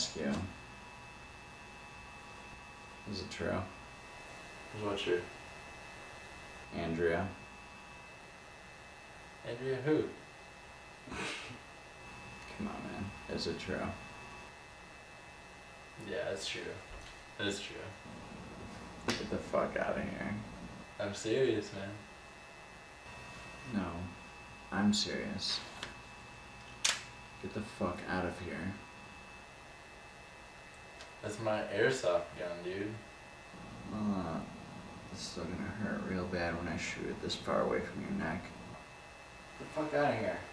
ask you, is it true? Is what true? Andrea? Andrea who? Come on, man. Is it true? Yeah, it's true. It's true. Get the fuck out of here. I'm serious, man. No, I'm serious. Get the fuck out of here. That's my airsoft gun, dude. It's still gonna hurt real bad when I shoot it this far away from your neck. Get the fuck out of here.